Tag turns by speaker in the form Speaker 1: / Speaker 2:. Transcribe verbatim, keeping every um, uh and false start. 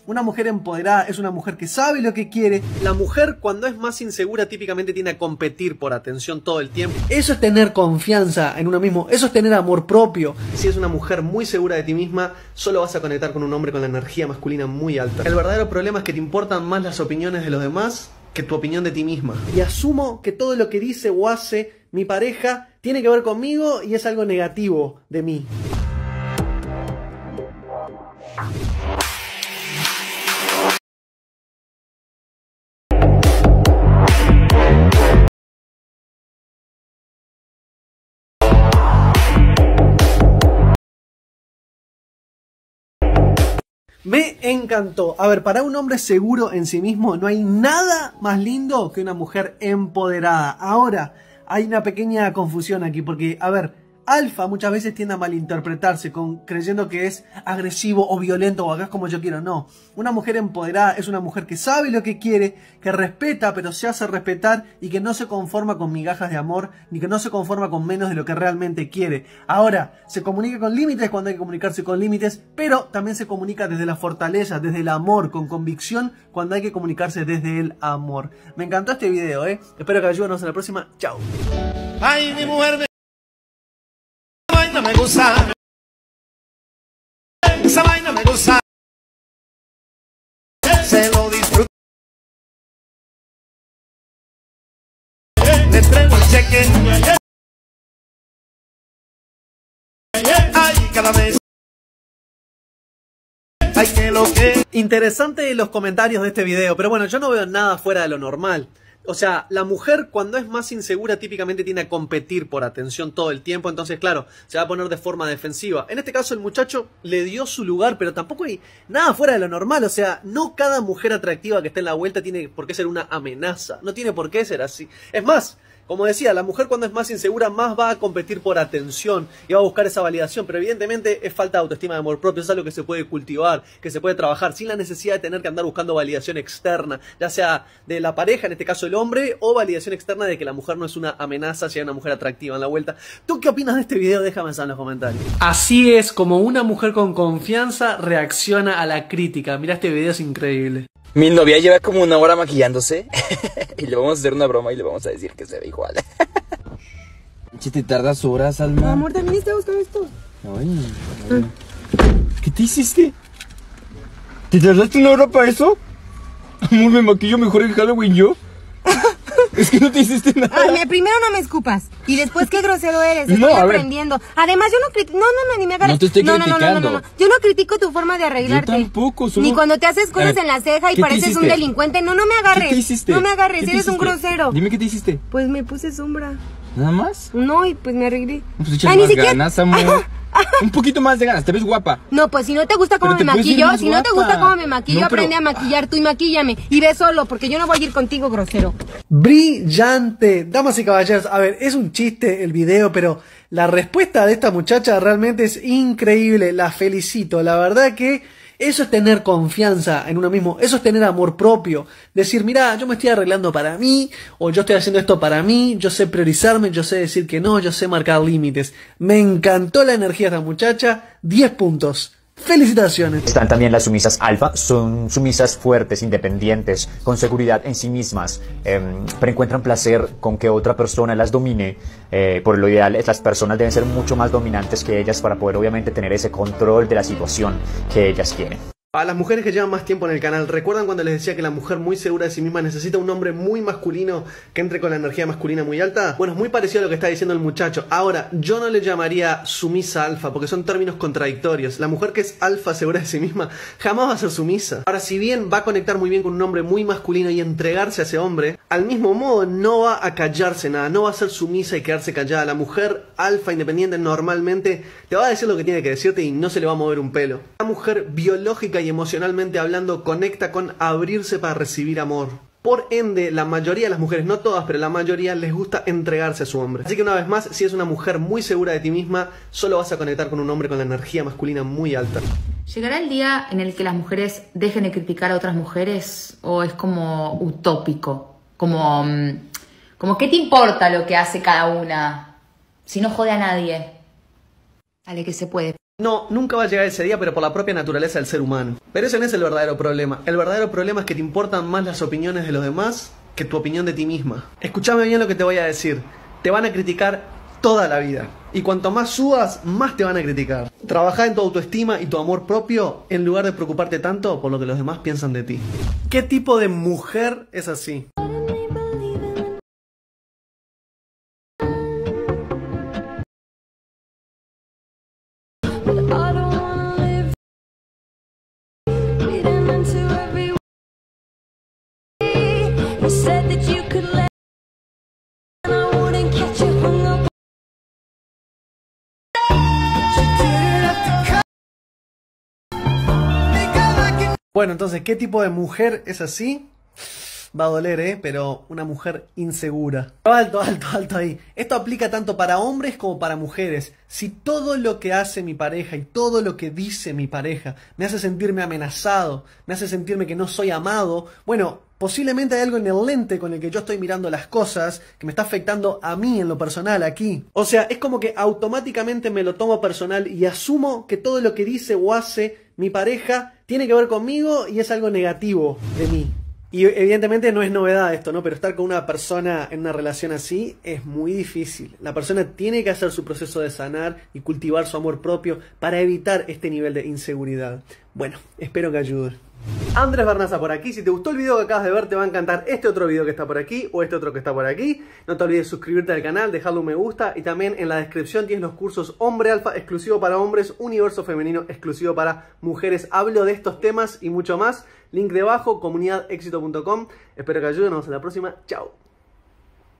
Speaker 1: Una mujer empoderada es una mujer que sabe lo que quiere. La mujer, cuando es más insegura, típicamente tiende a competir por atención todo el tiempo. Eso es tener confianza en uno mismo, eso es tener amor propio. Si es una mujer muy segura de ti misma, solo vas a conectar con un hombre con la energía masculina muy alta. El verdadero problema es que te importan más las opiniones de los demás que tu opinión de ti misma. Y asumo que todo lo que dice o hace mi pareja tiene que ver conmigo y es algo negativo de mí. Me encantó. A ver, para un hombre seguro en sí mismo no hay nada más lindo que una mujer empoderada. Ahora, hay una pequeña confusión aquí porque, a ver, alfa muchas veces tiende a malinterpretarse con, creyendo que es agresivo o violento o hagas como yo quiero. No, una mujer empoderada es una mujer que sabe lo que quiere, que respeta pero se hace respetar y que no se conforma con migajas de amor ni que no se conforma con menos de lo que realmente quiere. Ahora, se comunica con límites cuando hay que comunicarse con límites, pero también se comunica desde la fortaleza, desde el amor, con convicción cuando hay que comunicarse desde el amor. Me encantó este video, eh. Espero que ayúdenos en la próxima. Chao.
Speaker 2: Ay, mi mujer me... no me gusta, esa vaina me gusta, se lo disfruto, le traigo el cheque, ay, cada vez, ay, que lo que...
Speaker 1: Interesante los comentarios de este video, pero bueno, yo no veo nada fuera de lo normal. O sea, la mujer cuando es más insegura típicamente tiende a competir por atención todo el tiempo. Entonces, claro, se va a poner de forma defensiva. En este caso el muchacho le dio su lugar, pero tampoco hay nada fuera de lo normal. O sea, no cada mujer atractiva que está en la vuelta tiene por qué ser una amenaza. No tiene por qué ser así. Es más, como decía, la mujer cuando es más insegura más va a competir por atención y va a buscar esa validación, pero evidentemente es falta de autoestima, de amor propio, es algo que se puede cultivar, que se puede trabajar sin la necesidad de tener que andar buscando validación externa, ya sea de la pareja, en este caso el hombre, o validación externa de que la mujer no es una amenaza si hay una mujer atractiva en la vuelta. ¿Tú qué opinas de este video? Déjame saber en los comentarios. Así es como una mujer con confianza reacciona a la crítica. Mira, este video es increíble.
Speaker 3: Mi novia lleva como una hora maquillándose y le vamos a hacer una broma y le vamos a decir que se ve igual. Che, te tardas horas, Alma.
Speaker 4: No, amor, también está buscando esto.
Speaker 3: Ay, ay. ¿Qué te hiciste? ¿Te tardaste una hora para eso? Amor, me maquillo mejor en Halloween yo. Es que no te hiciste nada.
Speaker 4: Ay, primero no me escupas. Y después qué grosero eres. Estoy
Speaker 3: No, a ver.
Speaker 4: aprendiendo. Además, yo no critico. No, no, no, ni me agarres.
Speaker 3: No te estoy
Speaker 4: no, no, no,
Speaker 3: criticando.
Speaker 4: no, no, no. Yo no critico tu forma de arreglarte.
Speaker 3: Yo tampoco, solo...
Speaker 4: Ni cuando te haces cosas
Speaker 3: A ver,
Speaker 4: en la ceja y
Speaker 3: ¿qué te
Speaker 4: pareces un
Speaker 3: hiciste?
Speaker 4: delincuente. No, no me agarres.
Speaker 3: ¿Qué te hiciste?
Speaker 4: No me agarres,
Speaker 3: ¿Qué te
Speaker 4: eres un
Speaker 3: hiciste?
Speaker 4: grosero.
Speaker 3: Dime qué te hiciste.
Speaker 4: Pues me puse sombra.
Speaker 3: ¿Nada más?
Speaker 4: No, y pues me arreglé.
Speaker 3: Pues échale
Speaker 4: Ay, ni
Speaker 3: más
Speaker 4: siquiera-
Speaker 3: ganas, amor. Un poquito más de ganas, te ves guapa.
Speaker 4: No, pues si no te gusta cómo
Speaker 3: Pero
Speaker 4: me
Speaker 3: te puedes ir
Speaker 4: maquillo,
Speaker 3: más
Speaker 4: si no te
Speaker 3: guapa.
Speaker 4: gusta cómo me maquillo,
Speaker 3: No, pero-
Speaker 4: aprende a maquillar tú y maquíllame. Y ve solo, porque yo no voy a ir contigo, grosero.
Speaker 1: Brillante. Damas y caballeros, a ver, es un chiste el video, pero la respuesta de esta muchacha realmente es increíble. La felicito. La verdad que eso es tener confianza en uno mismo, eso es tener amor propio. Decir, mira, yo me estoy arreglando para mí, o yo estoy haciendo esto para mí, yo sé priorizarme, yo sé decir que no, yo sé marcar límites. Me encantó la energía de esta muchacha. diez puntos. Felicitaciones.
Speaker 5: Están también las sumisas alfa, son sumisas fuertes, independientes, con seguridad en sí mismas, eh, pero encuentran placer con que otra persona las domine. Eh, por lo ideal, las personas deben ser mucho más dominantes que ellas para poder obviamente tener ese control de la situación que ellas quieren.
Speaker 1: A las mujeres que llevan más tiempo en el canal, ¿recuerdan cuando les decía que la mujer muy segura de sí misma necesita un hombre muy masculino que entre con la energía masculina muy alta? Bueno, es muy parecido a lo que está diciendo el muchacho. Ahora, yo no le llamaría sumisa alfa, porque son términos contradictorios. La mujer que es alfa segura de sí misma jamás va a ser sumisa. Ahora, si bien va a conectar muy bien con un hombre muy masculino y entregarse a ese hombre, al mismo modo no va a callarse nada, no va a ser sumisa y quedarse callada. La mujer alfa independiente normalmente te va a decir lo que tiene que decirte y no se le va a mover un pelo. La mujer biológica y emocionalmente hablando conecta con abrirse para recibir amor. Por ende, la mayoría de las mujeres, no todas, pero la mayoría les gusta entregarse a su hombre. Así que una vez más, si es una mujer muy segura de ti misma, solo vas a conectar con un hombre con la energía masculina muy alta.
Speaker 6: ¿Llegará el día en el que las mujeres dejen de criticar a otras mujeres? ¿O es como utópico? Como, como ¿qué te importa lo que hace cada una? Si no jode a nadie. Dale, que se puede.
Speaker 1: No, nunca va a llegar ese día, pero por la propia naturaleza del ser humano. Pero ese no es el verdadero problema. El verdadero problema es que te importan más las opiniones de los demás que tu opinión de ti misma. Escúchame bien lo que te voy a decir. Te van a criticar toda la vida. Y cuanto más subas, más te van a criticar. Trabajá en tu autoestima y tu amor propio en lugar de preocuparte tanto por lo que los demás piensan de ti. ¿Qué tipo de mujer es así? Bueno, entonces, ¿qué tipo de mujer es así? Va a doler, ¿eh? Pero una mujer insegura. Alto, alto, alto ahí. Esto aplica tanto para hombres como para mujeres. Si todo lo que hace mi pareja y todo lo que dice mi pareja me hace sentirme amenazado, me hace sentirme que no soy amado, bueno, posiblemente hay algo en el lente con el que yo estoy mirando las cosas que me está afectando a mí en lo personal aquí. O sea, es como que automáticamente me lo tomo personal y asumo que todo lo que dice o hace mi pareja tiene que ver conmigo y es algo negativo de mí. Y evidentemente no es novedad esto, ¿no? Pero estar con una persona en una relación así es muy difícil. La persona tiene que hacer su proceso de sanar y cultivar su amor propio para evitar este nivel de inseguridad. Bueno, espero que ayude. Andrés Barnaza por aquí. Si te gustó el video que acabas de ver, te va a encantar este otro video que está por aquí o este otro que está por aquí. No te olvides de suscribirte al canal, dejarle un me gusta y también en la descripción tienes los cursos Hombre Alfa exclusivo para hombres, Universo Femenino exclusivo para mujeres. Hablo de estos temas y mucho más. Link debajo, comunidad éxito punto com. Espero que ayude. Nos vemos en la próxima. Chao.